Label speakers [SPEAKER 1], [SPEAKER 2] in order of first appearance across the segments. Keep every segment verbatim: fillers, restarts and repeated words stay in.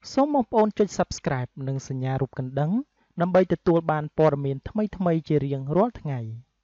[SPEAKER 1] សូមបងប្អូនចុច Subscribe និងសញ្ញារូបកណ្ដឹងដើម្បីទទួលបានព័ត៌មានថ្មីៗជារៀងរាល់ថ្ងៃ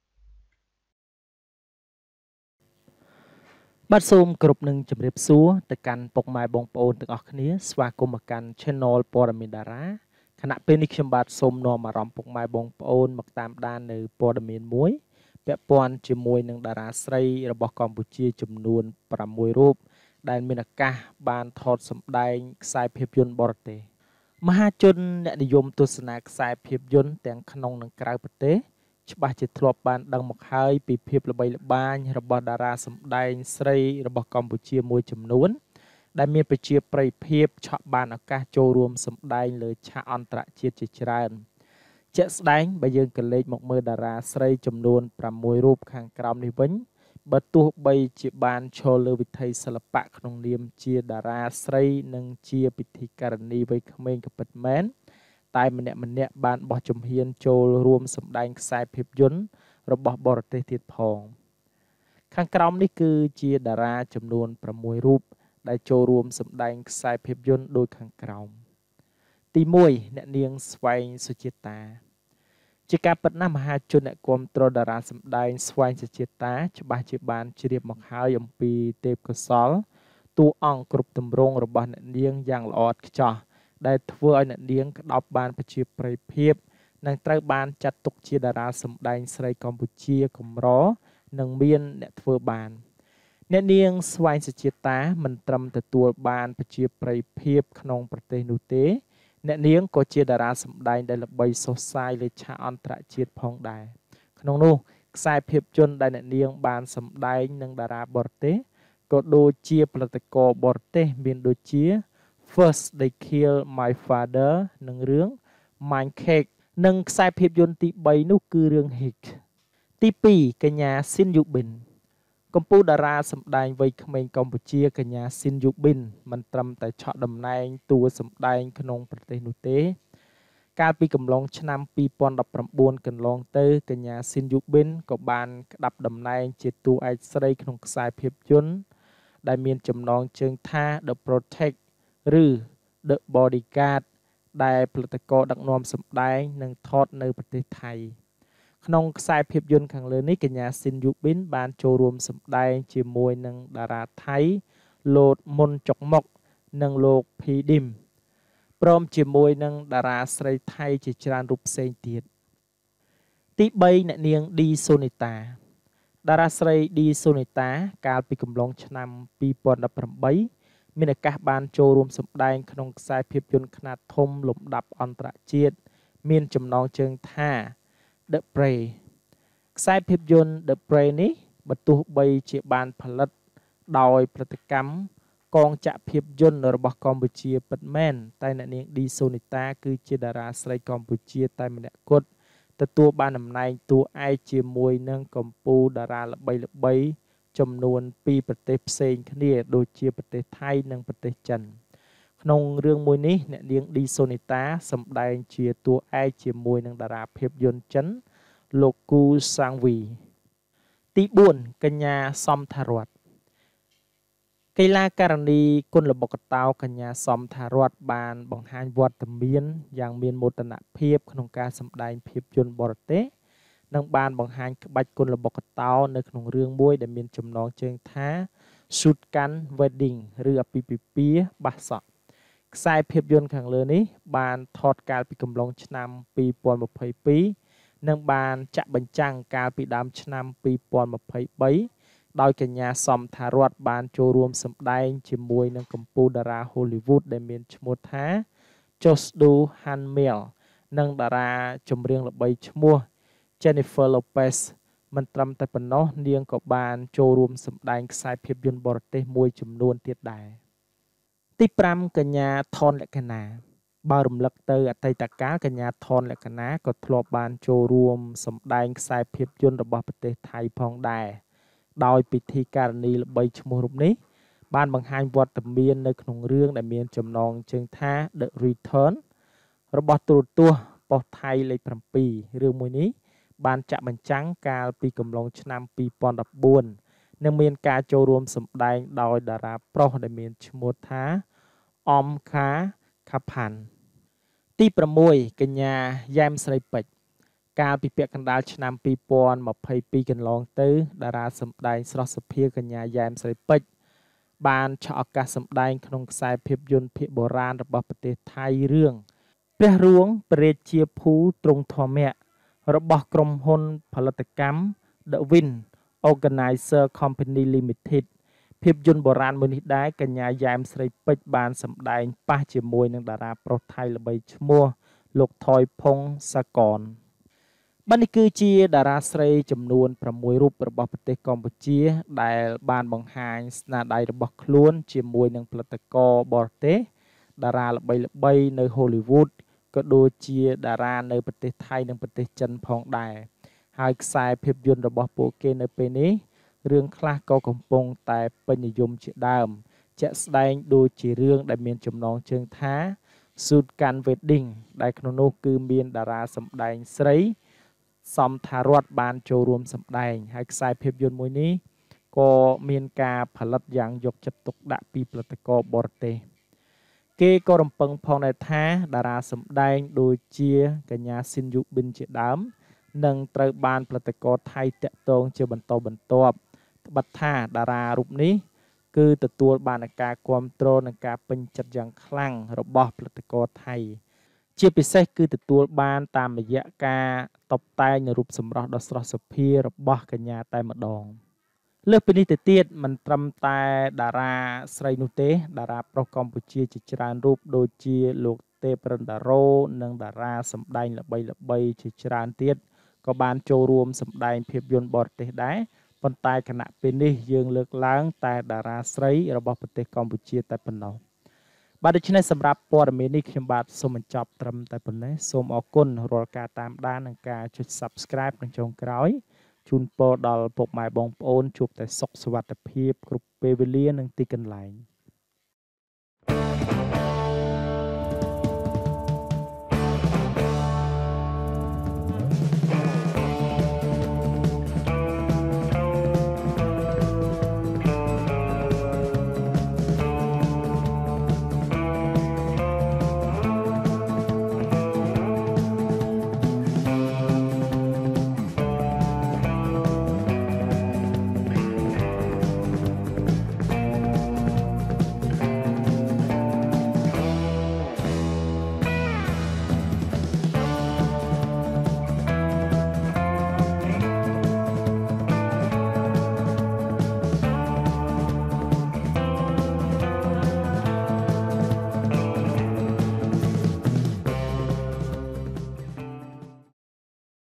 [SPEAKER 1] បាទសូមគោរពនឹងជម្រាបសួរទៅកាន់ពុកម៉ែបងប្អូនទាំងអស់គ្នាស្វាគមន៍មកកាន់ Channel ព័ត៌មានតារាខណៈពេលនេះខ្ញុំបាទសូមនាំអារម្មណ៍ពុកម៉ែបងប្អូនមកតាមដាននៅព័ត៌មានមួយពាក់ព័ន្ធជាមួយនឹងតារាស្រីរបស់កម្ពុជាចំនួនប្រាំមួយរូបដែលមានឱកាសបានថតសម្ដែងខ្សែភាពយន្តបរទេសមហាជនអ្នកនិយមទស្សនាខ្សែភាពយន្តទាំងក្នុងនិងក្រៅប្រទេសច្បាស់ជាធ្លាប់បានដឹងមកហើយពីភាពល្បីល្បាញរបស់តារាសម្ដែងស្រីរបស់កម្ពុជាមួយចំនួនដែលមានប្រជាប្រិយភាពឆក់បានឱកាសចូលរួមសម្ដែងលើឆាកអន្តរជាតិជាច្រើនជាក់ស្ដែងបើយើងក៏លេចមកមើលតារាស្រីចំនួនប្រាំមួយរូបខាងក្រោមនេះវិញបើទោះបីជាបានឈរលើវិថីសិល្បៈក្នុងនាមជាតារាស្រីនិងជាពិធីការនីវ័យក្មេងក៏ពិតមែនតែម្នាក់ម្នាក់បានបោះជំហានចូលរួមសម្ដែងខ្សែភាពយន្តរបស់បរទេសទៀតផងខាងក្រោមនេះគឺជាតារាចំនួនប្រាំមួយរូបដែលចូលរួមសម្ដែងខ្សែភាពយន្តដូចខាងក្រោមទីមួយអ្នកនាងស្វែងសុជាតាជាការពិតណាស់មហាជនអ្នកគាំទ្រតារាសម្ដែងស្វែងសុជាតាច្បាស់ជាបានជ្រាបមកហើយអំពីទេពកោសល្យតួអង្គគ្រប់ទម្រង់របស់អ្នកនាងយ៉ាងល្អឥតខ្ចោះដែលធ្វើឲ្យអ្នកនាងក្តោបបានប្រជាប្រិយភាពនិងត្រូវបានចាត់ទុកជាតារាសម្ដែងស្រីកម្ពុជាកម្រនិងមានអ្នកធ្វើបានអ្នកនាងស្វែងសុជាតាមិនត្រឹមទទួលបានប្រជាប្រិយភាពក្នុងប្រទេសនោះទេអ្នកនាងក៏ជាតារាសម្ដែងដែលល្បីសុសសាយលើឆាកអន្តរជាតិផងដែរក្នុងនោះខ្សែភាពយន្តដែលអ្នកនាងបានសម្ដែងនឹងតារាបរទេសក៏ដូចជាផលិតករបរទេសមានដូចជា First They Kill My Father និងរឿង Mind Cake និងខ្សែភាពយន្តទីបីនោះគឺរឿង Hit ទីពីរកញ្ញាស៊ីនយូប៊ិនកម្ពុជាតារាសម្ដែងវ័យក្មេងកម្ពុជាកញ្ញាស៊ីនយូប៊ិនមិនត្រឹមតែឆក់តំណែងតួសម្ដែងក្នុងប្រទេសនោះទេកាលពីកំឡុងឆ្នាំពីរពាន់ដប់ប្រាំបួនកន្លងទៅកញ្ញាស៊ីនយូប៊ិនក៏បានក្តាប់តំណែងជាតួឯកស្រីក្នុងខ្សែភាពយន្តដែលមានចំណងជើងថា The Protect ឬ The Bodyguard ដែលផលិតករដឹកនាំសម្ដែងនិងថតនៅប្រទេសថៃក្នុងខ្សែភាពយន្តខាងលើនេះកញ្ញាស៊ីនយូប៊ិនបានចូលរួមសម្ដែងជាមួយនឹងតារាថៃលោកមុនចុកមុកនិងលោកភីឌីមព្រមជាមួយនឹងតារាស្រីថៃជាច្រើនរូបផ្សេងទៀតទីបីអ្នកនាងឌីសូនីតាតារាស្រីឌីសូនីតាកាលពីកំឡុងឆ្នាំពីរពាន់ដប់ប្រាំបីមានឱកាសបានចូលរួមសម្ដែងក្នុងខ្សែភាពយន្តខ្នាតធំលំដាប់អន្តរជាតិមានចំណងជើងថា The Prey ខ្សែភាពយន្ត The Prey នេះបើទោះបីជាបានផលិតដោយផលិតកម្មកងចាក់ភាពយន្តរបស់កម្ពុជាពិតមែនតែអ្នកនាងឌីសូនីតាគឺជាតារាស្រីកម្ពុជាតែម្នាក់គត់ទទួលបានតំណែងតួឯកជាមួយនឹងកម្ពុជាតារាល្បីៗចំនួនពីរប្រទេសផ្សេងគ្នាដូចជាប្រទេសថៃនិងប្រទេសចិនក្នុងរឿងមួយនេះអ្នកនាងឌីសូនីតាសម្ដែងជាតួឯកជាមួយនឹងតារាភាពយន្តចិនលោកគូសាំងវីទីបួនកញ្ញាសំថារតកីឡាករនីគុនល្បុក្កតោកញ្ញាសំថារតបានបង្ហាញវត្តមានយ៉ាងមានមោទនភាពក្នុងការសម្ដែងភាពយន្តបរទេសនិងបានបង្ហាញក្បាច់គុនល្បុក្កតោនៅក្នុងរឿងមួយដែលមានចំណងជើងថា Shoot Gun Wedding ឬអាពាហ៍ពិពាហ៍បះសក់ខ្សែភាពយន្តខាងលើនេះបានថតកាលពីកំឡុងឆ្នាំពីរពាន់ម្ភៃពីរនិងបានចាក់បញ្ចាំងកាលពីដើមឆ្នាំពីរពាន់ម្ភៃបីដោយកញ្ញាសំថារតបានចូលរួមសម្ដែងជាមួយនឹងកម្ពុជាតារា Hollywood ដែលមានឈ្មោះថា Josdu Hanmel និងតារាចម្រៀងល្បីឈ្មោះ Jennifer Lopez មិនត្រឹមតែប៉ុណ្ណោះនាងក៏បានចូលរួមសម្ដែងខ្សែភាពយន្តបរទេសមួយចំនួនទៀតដែរទីប្រាំកញ្ញាថនលក្ខណាបើរំលឹកទៅអតីតកាលកញ្ញាថនលក្ខណាក៏ធ្លាប់បានចូលរួមសម្ដែងខ្សែភាពយន្តរបស់ប្រទេសថៃផងដែរដោយពិធីការនីល្បីឈ្មោះរូបនេះបានបង្ហាញវត្តមាននៅក្នុងរឿងដែលមានចំណងជើងថា The Return របស់ទូរទស្សន៍ប៉ុស្តិ៍ថៃលេខប្រាំពីររឿងមួយនេះបានចាក់បញ្ចាំងកាលពីកំឡុងឆ្នាំពីរពាន់ដប់បួននិងមានការចូលរួមសម្ដែងដោយតារាប្រុសដែលមានឈ្មោះថាអមខាខាប់ហាន់ទីប្រាំមួយកញ្ញាយ៉ែមស្រីពេជ្រកាលពីពាក់កណ្ដាលឆ្នាំពីរពាន់ម្ភៃពីរកន្លងទៅតារាសម្ដែងស្រស់សភាកញ្ញាយ៉ែមស្រីពេជ្របានឆក់ឱកាសសម្ដែងក្នុងខ្សែភាពយន្តភាគបុរាណរបស់ប្រទេសថៃរឿងព្រះរួងព្រះរាជាភូទ្រង់ធម្មៈរបស់ក្រុមហ៊ុនផលិតកម្ម The Win Organizer Company Limited ភាពយន្តបុរាណមួយនេះដែរកញ្ញាយ៉ែមស្រីពេជ្របានសម្ដែងប៉ះជាមួយនឹងតារាប្រុសថៃល្បីឈ្មោះលោកថយផុងសាកនបាទនេះគឺជាតារាស្រីចំនួនប្រាំមួយរូបរបស់ប្រទេសកម្ពុជាដែលបានបង្ហាញស្នាដៃរបស់ខ្លួនជាមួយនឹងផលិតករបរទេសតារាល្បីៗនៅ Hollywood ក៏ដូចជាតារានៅប្រទេសថៃនិងប្រទេសចិនផងដែរហើយខ្សែភាពយន្តរបស់ពួកគេនៅពេលនេះរឿងខ្លះក៏កំពុងតែពេញនិយមជាដើមជាក់ស្ដែងដូចជារឿងដែលមានចំណងជើងថា Suitcan Wedding ដែលក្នុងនោះគឺមានតារាសម្ដែងស្រីសំថារតបានចូលរួមសម្ដែងហើយខ្សែភាពយន្តមួយនេះក៏មានការផលិតយ៉ាងយកចិត្តទុកដាក់ពីផលិតករបរទេសគេក៏រំពឹងផងដែរថាតារាសម្ដែងដូចជាកញ្ញាស៊ីនយូប៊ិនជាដើមនឹងត្រូវបានផលិតករថៃតាក់ទងជាបន្តបន្ទាប់ត្បិតថាតារារូបនេះគឺទទួលបានការគ្រប់គ្រងនិងការពេញចិត្តយ៉ាងខ្លាំងរបស់ផលិតករថៃជាពិសេសគឺទទួលបានតាមរយៈការតុបតែងរូបសម្រស់ដ៏ស្រស់សភារបស់កញ្ញាតែម្ដងលើសពីនេះទៅទៀតមិនត្រឹមតែតារាស្រីនោះទេតារាប្រុសកម្ពុជាជាច្រើនរូបដូចជាលោកទេពរិន្ទរ៉ូនិងតារាសម្ដែងល្បីៗជាច្រើនទៀតក៏បានចូលរួមសម្ដែងភាពយន្តបរទេសដែរប៉ុន្តែគណៈពេលនេះយើងលើកឡើងតែតារាស្រីរបស់ប្រទេសកម្ពុជាតែប៉ុណ្ណោះបាទដូច្នេះសម្រាប់ព័ត៌មាននេះខ្ញុំបាទសូមបញ្ចប់ត្រឹមតែប៉ុណ្ណេះសូមអរគុណរាល់ការតាមដាននិងការចុច Subscribe ក្នុងចុងក្រោយជូនពរដល់ពុកម៉ែបងប្អូនជួបតែសុខសុវត្ថិភាពគ្រប់ពេលវេលានិងទីកន្លែង